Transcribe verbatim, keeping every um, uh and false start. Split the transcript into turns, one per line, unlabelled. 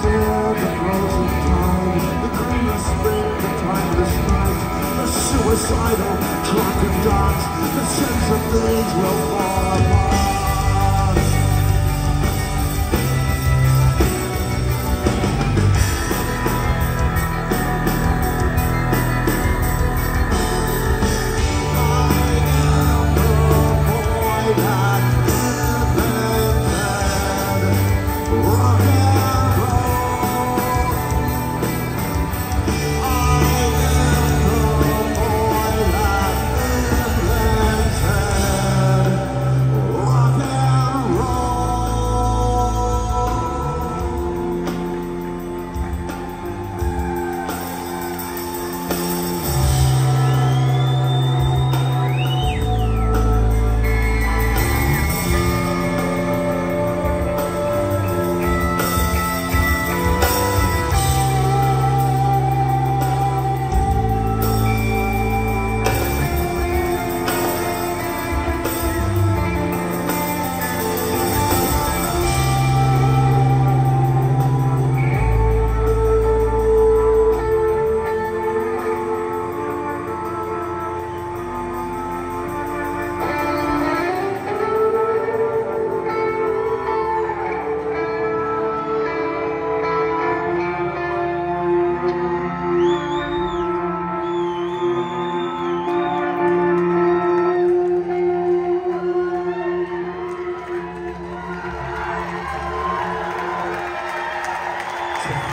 fear, the frozen time, the greenless spring, the timeless night, the suicidal drunken dance, the sense of things will fall apart.
Thank you.